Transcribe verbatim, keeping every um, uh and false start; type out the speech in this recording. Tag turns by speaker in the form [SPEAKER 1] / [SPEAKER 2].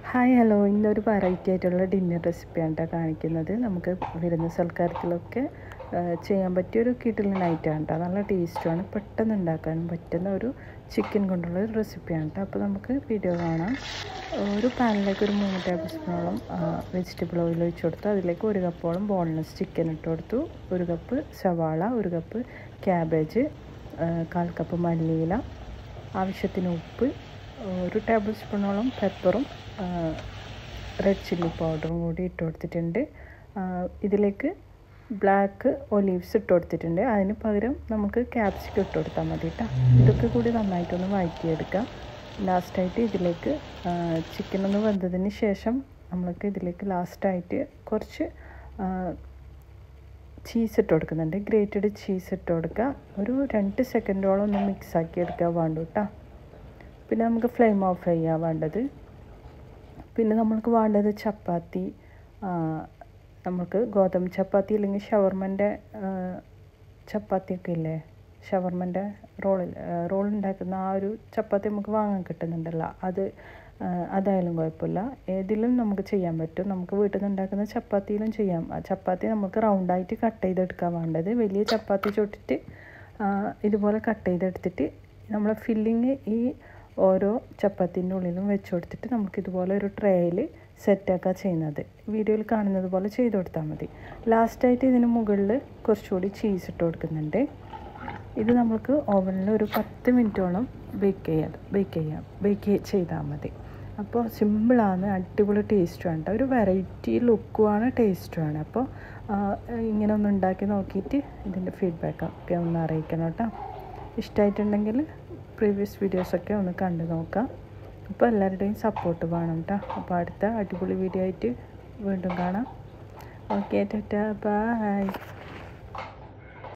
[SPEAKER 1] Hi hello ഇന്നൊരു variety ആയിട്ടുള്ള dinner റെസിപ്പിയാണ് കേട്ടോ കാണിക്കുന്നത്. നമുക്ക് വരുന്ന സൽക്കാരത്തിലൊക്കെ ചെയ്യാൻ പറ്റിയൊരു കിടിലൻ ഐറ്റമാണ് കേട്ടോ. നല്ല ടേസ്റ്റുമാണ്, പെട്ടെന്ന് ഉണ്ടാക്കാനും പറ്റുന്ന ഒരു ചിക്കൻ കൊണ്ടുള്ള ഒരു റെസിപ്പിയാണ് കേട്ടോ. അപ്പോൾ നമുക്ക് വീഡിയോ കാണാം. ഒരു പാനിലേക്ക് ഒരു മൂന്ന് ടേബിൾ സ്പൂണോളം വെജിറ്റബിൾ ഓയിൽ ഒഴിച്ച് കൊടുത്തു. അതിലേക്ക് ഒരു കപ്പോളം ബോൺലെസ് ചിക്കൻ ഇട്ട് കൊടുത്തു. ഒരു കപ്പ് സവാള, ഒരു കപ്പ് ക്യാബേജ്, കാൽ കപ്പ് മല്ലിയില, ആവശ്യത്തിന് ഉപ്പ്, ഒരു ടേബിൾ സ്പൂണോളം പെപ്പറും റെഡ് ചില്ലി പൗഡറും കൂടി ഇട്ട് കൊടുത്തിട്ടുണ്ട്. ഇതിലേക്ക് ബ്ലാക്ക് ഒലീവ്സ് ഇട്ട് കൊടുത്തിട്ടുണ്ട്. അതിന് പകരം നമുക്ക് ക്യാപ്സിക്കം ഇട്ട് കൊടുത്താൽ മതി കേട്ടോ. ഇതൊക്കെ കൂടി നന്നായിട്ടൊന്ന് വഴറ്റിയെടുക്കാം. ലാസ്റ്റായിട്ട് ഇതിലേക്ക് ചിക്കൻ ഒന്ന് വെന്തതിന് ശേഷം നമ്മൾക്ക് ഇതിലേക്ക് ലാസ്റ്റായിട്ട് കുറച്ച് ചീസ് ഇട്ട് കൊടുക്കുന്നുണ്ട്. ഗ്രേറ്റഡ് ചീസ് ഇട്ട് കൊടുക്കുക. ഒരു രണ്ട് സെക്കൻഡോളം ഒന്ന് മിക്സാക്കി എടുക്കുക വേണ്ടു കേട്ടോ. പിന്നെ നമുക്ക് ഫ്ലെയിം ഓഫ് ചെയ്യാൻ വേണ്ടത്. പിന്നെ നമ്മൾക്ക് വേണ്ടത് ചപ്പാത്തി, നമുക്ക് ഗോതമ്പ് ചപ്പാത്തി അല്ലെങ്കിൽ ഷവർമൻ്റെ ചപ്പാത്തിയൊക്കെ ഇല്ലേ, ഷവർമൻ്റെ റോളിൽ റോൾ ഉണ്ടാക്കുന്ന ആ ഒരു ചപ്പാത്തി നമുക്ക് വാങ്ങാൻ കിട്ടുന്നുണ്ടല്ലോ, അത് അതായാലും കുഴപ്പമില്ല. ഏതിലും നമുക്ക് ചെയ്യാൻ പറ്റും. നമുക്ക് വീട്ടിൽ നിന്ന് ഉണ്ടാക്കുന്ന ചപ്പാത്തിയിലും ചെയ്യാം. ചപ്പാത്തി നമുക്ക് റൗണ്ടായിട്ട് കട്ട് ചെയ്തെടുക്കാൻ വേണ്ടത്. വലിയ ചപ്പാത്തി ചുട്ടിട്ട് ഇതുപോലെ കട്ട് ചെയ്തെടുത്തിട്ട് നമ്മൾ ഫില്ലിങ് ഈ ഓരോ ചപ്പാത്തിൻ്റെ ഉള്ളിലും വെച്ച് കൊടുത്തിട്ട് നമുക്കിതുപോലെ ഒരു ട്രേയിൽ സെറ്റാക്കുക ചെയ്യുന്നത്. വീഡിയോയിൽ കാണുന്നത് പോലെ ചെയ്ത് കൊടുത്താൽ മതി. ലാസ്റ്റായിട്ട് ഇതിന് മുകളിൽ കുറച്ചുകൂടി ചീസ് ഇട്ട് കൊടുക്കുന്നുണ്ട്. ഇത് നമുക്ക് ഓവനിൽ ഒരു പത്ത് മിനിറ്റോളം ബേക്ക് ചെയ്യാം ബേക്ക് ചെയ്യാം ബേക്ക് ചെയ്താൽ മതി. അപ്പോൾ സിമ്പിളാണ്, അടിപൊളി ടേസ്റ്റുമാണ് കേട്ടോ. ഒരു വെറൈറ്റി ലുക്കുമാണ്, ടേസ്റ്റുമാണ്. അപ്പോൾ ഇങ്ങനെ ഒന്ന് ഉണ്ടാക്കി നോക്കിയിട്ട് ഇതിൻ്റെ ഫീഡ്ബാക്കൊക്കെ ഒന്ന് അറിയിക്കണം കേട്ടോ. ഇഷ്ടമായിട്ടുണ്ടെങ്കിൽ പ്രീവിയസ് വീഡിയോസൊക്കെ ഒന്ന് കണ്ടു നോക്കാം. അപ്പോൾ എല്ലാവരുടെയും സപ്പോർട്ട് വേണം കേട്ടോ. അപ്പോൾ അടുത്ത അടിപൊളി വീഡിയോ ആയിട്ട് വീണ്ടും കാണാം. Okay, tata, by.